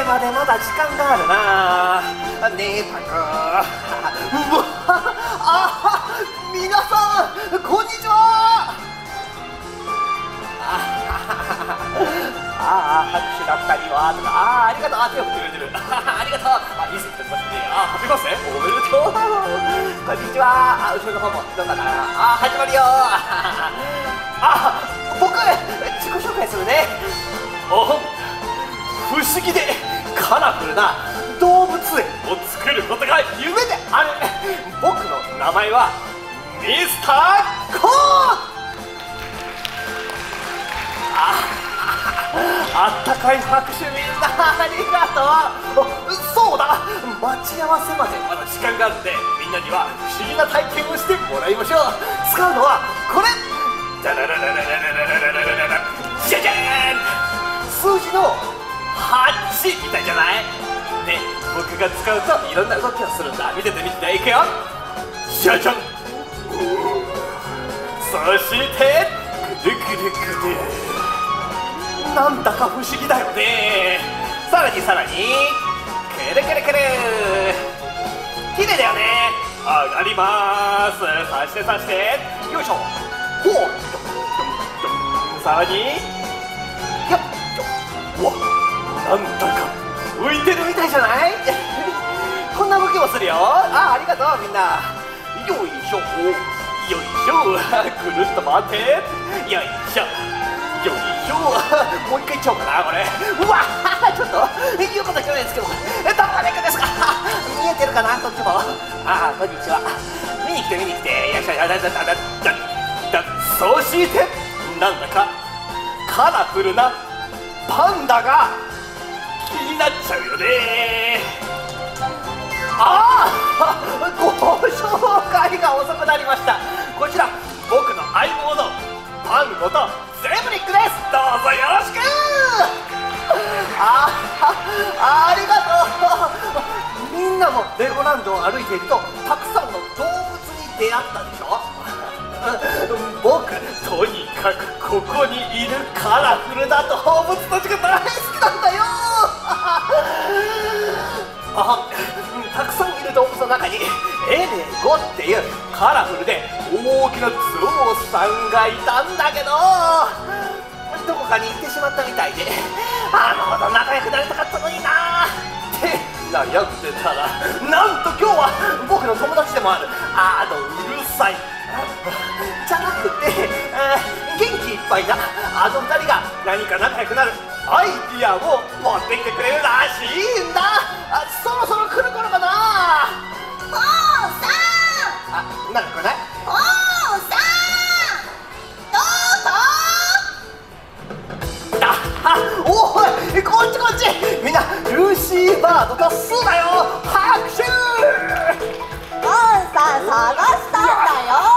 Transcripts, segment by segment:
までまだ時間があるな。ねえパク。うわあ、皆さんこんにちは。拍手だったりはとか、ありがとう。手を振ってくれてる。ありがとう。いい席立ちましたね。ハッピーバースデーおめでとう。こんにちは。後ろの方もどうかな。始まるよ。僕自己紹介するね。不思議でカラフルな動物園を作ることが夢である。僕の名前はミスターコー。あったかい拍手、みんなありがとう。そうだ、待ち合わせまでまだ時間があるんで、みんなには不思議な体験をしてもらいましょう。使うのはこれ。ダラララララララララララ、じゃじゃーん。数字の8みたいじゃない？で、僕が使うといろんな動きをするんだ。見てて見てて、いくよ。じゃじゃん。そしてぐるぐるぐる。なんだか不思議だよね。さらにさらにくるくるくる。綺麗だよね。上がりまーす。さしてさして、よいしょ。ほう。さらにやっ。うわ、なんだか浮いてるみたいじゃない？こんな動きもするよ。ありがとうみんな。よいしょよいしょ。ぐるっと回って、よいしょよいしょ。もう一回いっちゃおうかなこれ。うわちょっと言うこと聞かないですけど、どこまで行くんですか？見えてるかな、そっちも。こんにちは。見に来て見に来て。よいしょ。そしてなんだかカラフルなパンダが気になっちゃうよね。ご紹介が遅くなりました。こちら僕の相棒のパンことゼブリックです。どうぞよろしく。ありがとう。みんなもレゴランドを歩いているとたくさんの動物に出会ったでしょ。僕とにかくここにいるカラフルな動物たちが大好きなんだよ。たくさんいる動物の中にエレゴっていうカラフルで大きなゾウさんがいたんだけど、どこかに行ってしまったみたいで、あのほど仲良くなりたかったのになって悩んでたら、なんと今日は僕の友達でもあるうるさいじゃなくて、元気いっぱいな2人が何か仲良くなるアイディアを持ってきてくれるらしいんだ。そろそろ来る頃かな。 ポーさん。 なんかね。 ポーさん。どうぞ。 おい、こっちこっち。みんなルーシーバードとスーだよ。拍手。 ポーさん探したんだよ。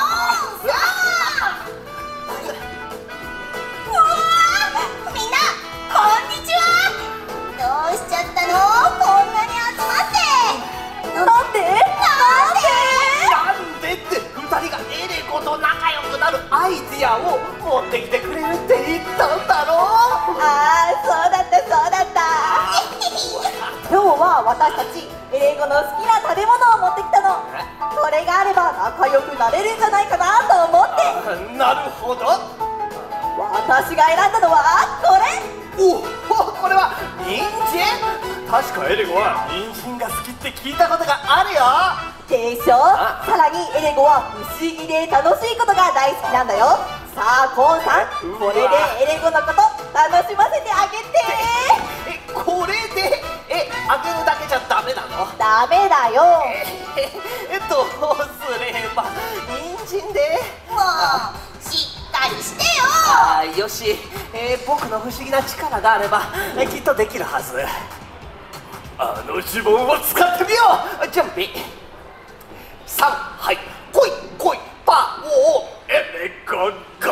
アイディアを持ってきてくれるって言ったんだろう。 そうだったそうだった。今日は私たち英語の好きな食べ物を持ってきたの。これがあれば仲良くなれるんじゃないかなと思って。 なるほど。 私が選んだのはこれ。 これは人参。確かエレゴは人参が好きって聞いたことがあるよ。 でしょ。さらにエレゴは不思議で楽しいことが大好きなんだよ。さあコーンさん、これでエレゴのこと楽しませてあげて。 これであげるだけじゃダメなの？ ダメだよ。 どうすれば人参で。 もうしっかりしてよ。 よし、僕の不思議な力があればきっとできるはず。呪文を使ってみよう。準備3、はい、来い来いパオエレゴゴー。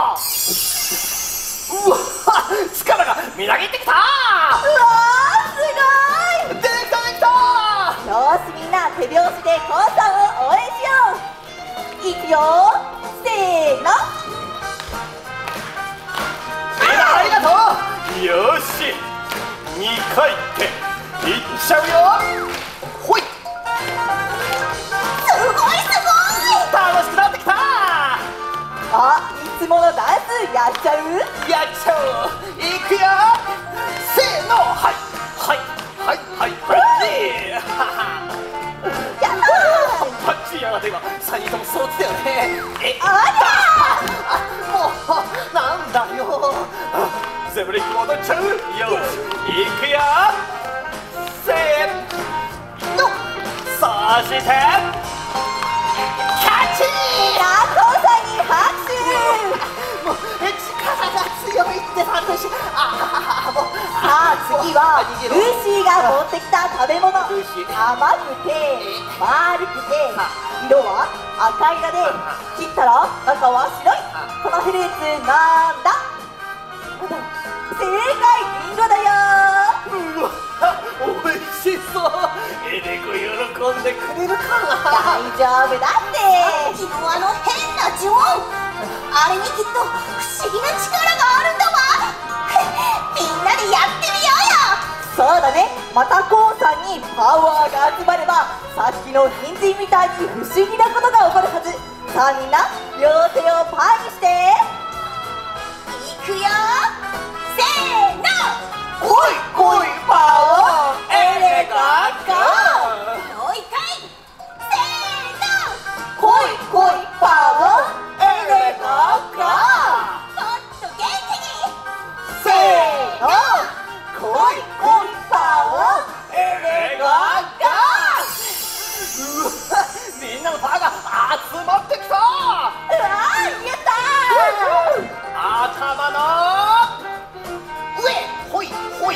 うわ、力がみなぎってきた。 うわー、すごい。 できたできた。 よし、みんな手拍子でコウさんを応援しよう。いくよ、せーの。 ありがとう。よし、2回いっちゃうよ。ほい。 すごいすごい。 楽しくなってきた。 あ、いつものダンスやっちゃう？ やっちゃおう。いくよ。せーの。はいはいはいはいはい。 やったー。 パッチリやがて今3人とも揃ってたよね。 あもうなんだよ。ゼブリック戻っちゃう。よしいくよ。せーの。そしてキャッチ。 ら、コウさんに拍手。 もう力が強いって話。もうさあ次はルーシーが持ってきた食べ物。 ルーシー甘くて丸くて色は赤色で切ったら中は白い。このフルーツなんだ？正解、リンゴだよ。 うわおいしそう。エレコ喜んでくれるかな。 大丈夫だって。 昨日あの変な呪文、あれにきっと不思議な力があるんだわ。みんなでやってみようよ。 そうだね、またコウさんにパワーが集まればさっきの人参みたいに不思議なことが起こるはず。さあみんな両手をパーにしていくよ。せーの。 来い来いパワーエレガゴもう一回。せーの。 来い来いパワーエレガゴ。 もっと元気に。 せーの、来い来いパワーエレガゴ。 うわみんなのパワーが集まってきた。 うわー、やったー。 頭の上ほいほい。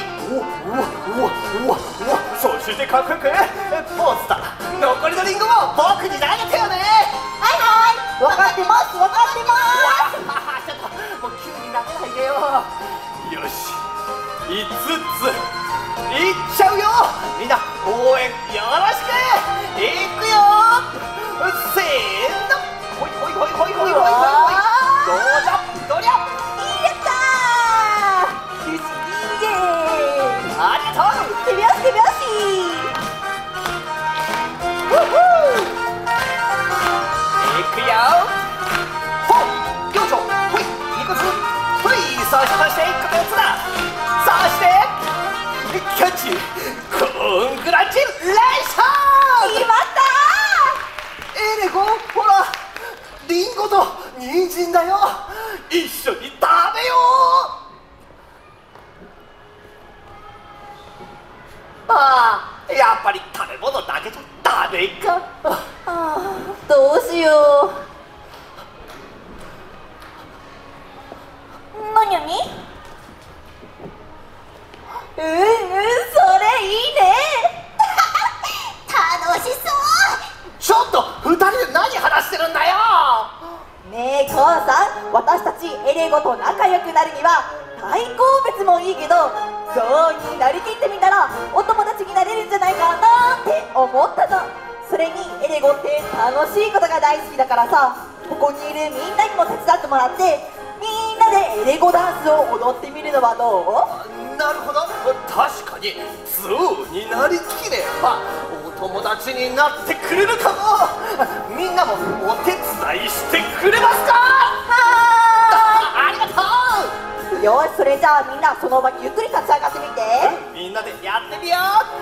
おそしてかっこよくポーズだ。残りのリンゴも僕に投げてよね。 はいはい、分かってます分かってます。 ちょっともう急に投げないでよ。よし5ついっちゃうよ。みんな応援よろしく。いくよ。せーの。ほいほいほいほいほいほいほいほい。どうじゃどりゃ。 やったー。ルシイエーイ。 ありがとう。 手拍子手拍子。 いくよ。ほっよいしょ。ほい2個ずつ。ほいそして1個ずつだ。そしてキャッチ。コングラチュレーション。 決まったエレゴほらリンゴと人参だよ。一緒に食べよう。やっぱり食べ物だけじゃダメか。 どうしよう。なになに？それいいね。 楽しそう。 ちょっと2人で何話してるんだよ。 ねえコウさん、私たちエレゴと仲良くなるには対抗別もいいけどゾウになりきってみたらお友達になれるんじゃないかなって思ったの。それにエレゴって楽しいことが大好きだからさ、ここにいるみんなにも手伝ってもらってみんなでエレゴダンスを踊ってみるのはどう？ なるほど。確かにゾウになりきればお友達になってくれるかも。みんなもお手伝いしてくれますか？ありがとう。 よし、それじゃあみんなその場にゆっくり立ち上がってみて。 みんなでやってみよ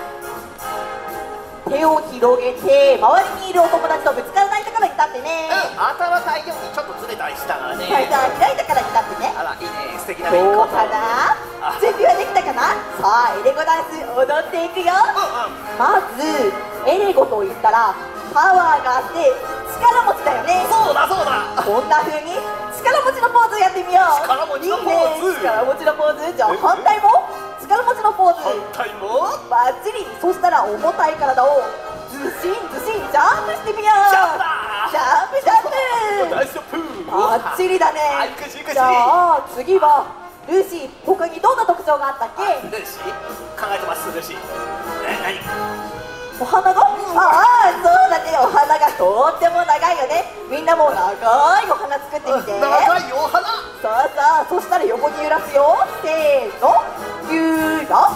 手を広げて周りにいるお友達とぶつからないところに立ってね。 頭大丈夫にちょっとずれたりしたからね。 はい、じゃあ開いたから立ってね。 あらいいね、素敵なメイク。 どうかな？準備はできたかな？さあエレゴダンス踊っていくよ。まずエレゴと言ったらパワーがあって力持ちだよね。 そうだそうだ。 こんな風に力持ちのポーズやってみよう。 力持ちのポーズ。 いいね、力持ちのポーズ。じゃあ反対も力持ちのポーズ。 反対もバッチリ。そしたら重たい体をずしんずしんジャンプしてみよう。 ジャンプだ。 ジャンプジャンプ。 ナイスジャンプ。 バッチリだね。 はい、くしくし。 じゃあ次はルーシー、他にどんな特徴があったっけ？ ルーシー考えてます。ルーシー何？ お花が？そうだね、お花がとっても長いよね。みんなも長いお花作ってみて。 長いお花。 さあそしたら横に揺らすよ。せーの、ゆらゆ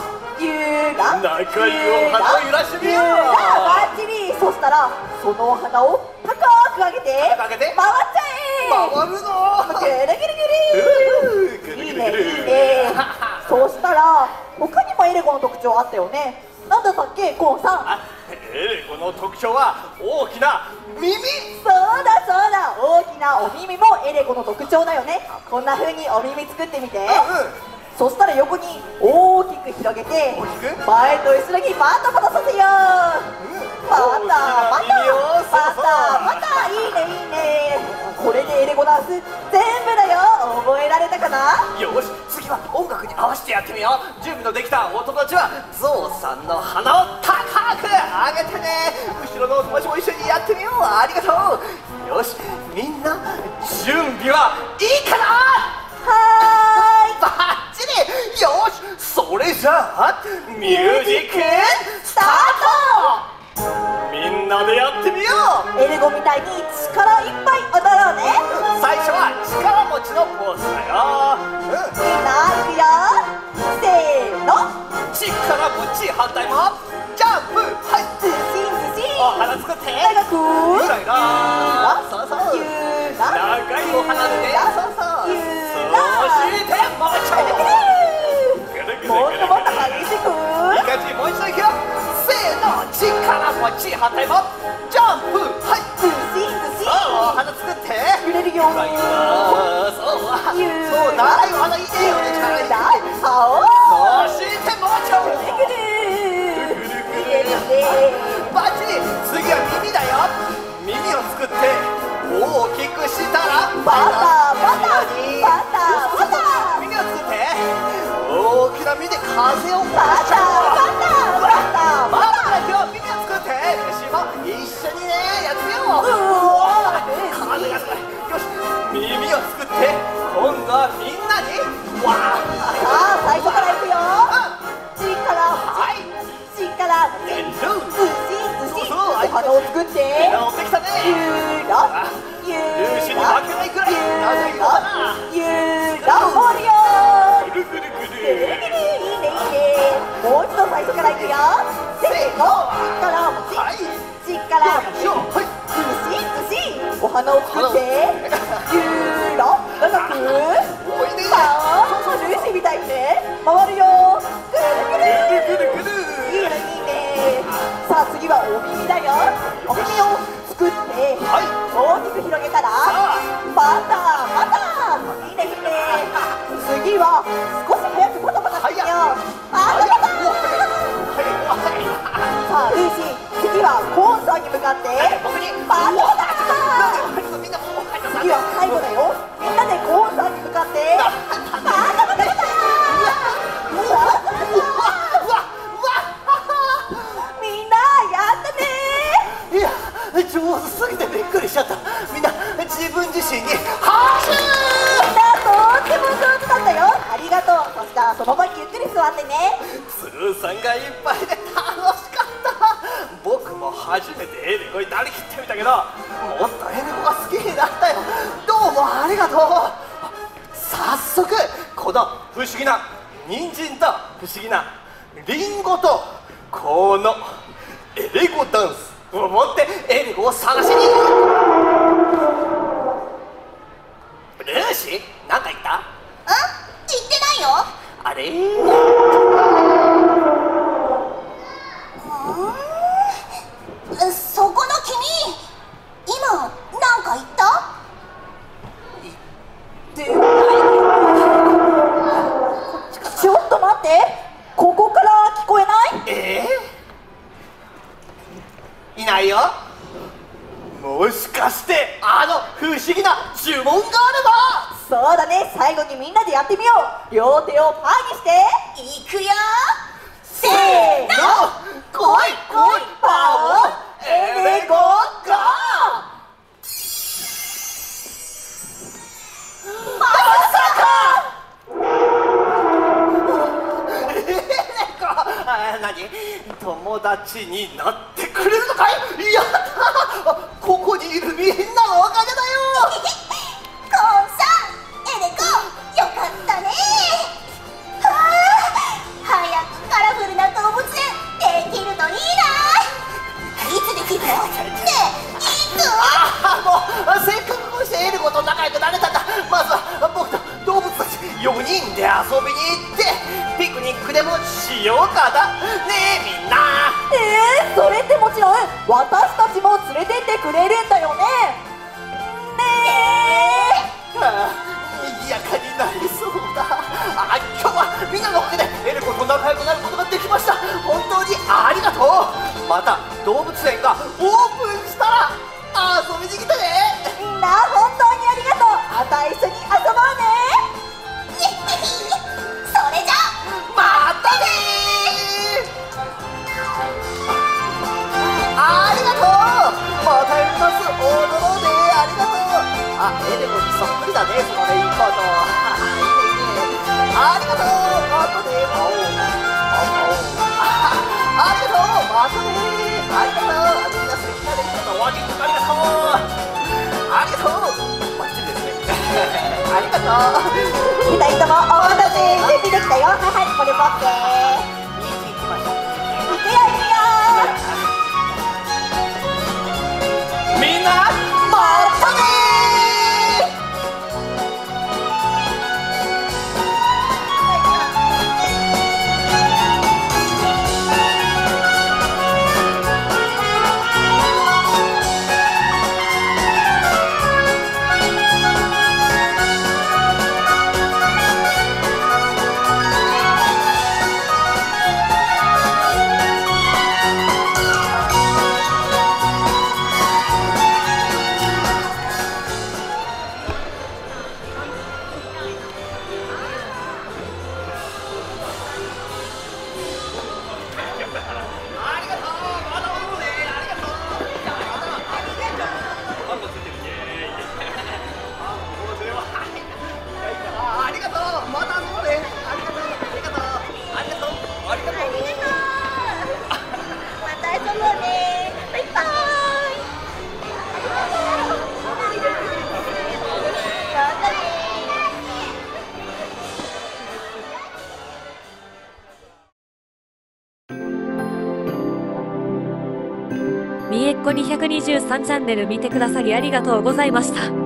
ゆら仲いいお花を揺らしてみよう。 バッチリ。そしたらそのお花を高く上げて高く上げて回っちゃえ。 回るぞ。 ぐるぐるぐる。いいねいいね。そしたら他にもエレゴの特徴あったよね。なんだったっけコンさん。 あ、エレゴの特徴は大きな耳。 そうだそうだ、大きなお耳もエレゴの特徴だよね。こんな風にお耳作ってみて。そしたら横に大きく広げて大きく前と後ろにバタバタさせよう。バタバタバタバタ。いいねいいね。これでエレゴダンス全部だよ。覚えられたかな。 よし、次は音楽に合わせてやってみよう。準備のできたお友達はゾウさんの鼻を高く上げてね。後ろのお友達も一緒にやってみよう。ありがとう。よし、みんな準備はいいかな。 はーい。 バッチリ。よし、それじゃあミュージックスタート。みんなでやってみよう。 エレゴみたいに力いっぱい踊ろうね。 最初は力持ちのポーズだよ。 みんないくよ。せーの。 力持ち、反対もジャンプ。はい、 ずしんずしん。 お花作って長くゆらゆら。そうそう、 ゆら長いお花でね。そうそう、 ゆそしてもうちょいもっともっと激しく。 いい感じ。もう一度いくよ。せーの、力持ち、反対もジャンプ。はい、 ずしんずしん。 お花作って揺れるよ。 ゆらゆら。そうそう、長いお花いいね。力入れて青。 そしてもうちょい。 ぐるいいねいいね。 バッチリ。次は耳だよ。耳を作って大きくしたらバタバタバタバタ。 耳を作って大きな耳で風を起こバタしちゃおう。 バタバタバタ。 今日耳を作って虫も一緒にねやってみよう。風がすごい。よし、耳を作って今度はみんなにわー。 さあ最初からいくよ。力はい、 力ずしんずしん。お花を作ってみんな乗ってきたね。 ゆらゆルーシーに負けないくらい長いお花。 ゆら回るよ。 ぐるぐるぐる。 いいねいいね。もう一度最初からいくよ。せーの。力持ちはい、 力持ち。 はい、 ずしんずしん。お花を作ってゆら長く。 おいで。 さあルーシーみたいにね回るよ。ぐるぐるぐるぐるぐる。 いいねいいね。さあ次はお耳だよ。お耳を作ってはい、 大きく広げたらさあバタバタ。いいねいいね。次は少し早くバタバタしてみよう。バタバタ。さあルーシー、次はコーンさんに向かって僕にバタバタ。 みんなもう入った。 次は最後だよ。みんなでコーンさんに向かってバタバタバタ。みんなやったね。 いや、上手すぎてびっくりしちゃった。みんな自分自身に拍手。 みんなとっても上手だったよ。ありがとう。そしたらその場にゆっくり座ってね。 スーさんがいっぱいで楽しかった。僕も初めてエレゴになりきってみたけど、もっとエレゴが好きになったよ。どうもありがとう。早速この不思議な人参と不思議なリンゴとこのエレゴダンスを持ってエレゴを探しに行く。ルーシー、何か言った？ 言ってないよ。 あれ？ そこの君、今なんか言った？ ちょっと待って、ここから聞こえない？ いないよ。もしかしてあの不思議な呪文があれば。 そうだね、最後にみんなでやってみよう。両手をパーにしていくよ。 せーの。 来い来いパオエレゴゴー。 まさか。 何？友達になってくれるのかい？やったー。ここにいるみんなのおかげだよ。 コーンさん、エレゴよかったね。はあ、早くカラフルなに行ってピクニックでもしようかな。ねえみんな。 それってもちろん私たちも連れてってくれるんだよね。 賑やかになりそうだ。今日はみんなのおかげでエルコと仲良くなることができました。本当にありがとう。また動物園がオープンしたら遊びに来てね。 みんな本当にありがとう。また一緒に遊ぼうね。 それじゃまたねありがとう。またやります。踊ろうね。ありがとう。エレコにそっくりだね、そのレインコート。いいねいいね。ありがとう。またね。ありがとう。またね。ありがとう。みんな素敵なレインコートおあげありがとう。ありがとう。バッチリですね。ありがとう。 二人ともお待たせ。準備できたよ。はいはい、これ持って。 行きましょう。 行くよ行くよ。 みんなまたね。 みえっこ223チャンネル見てくださりありがとうございました。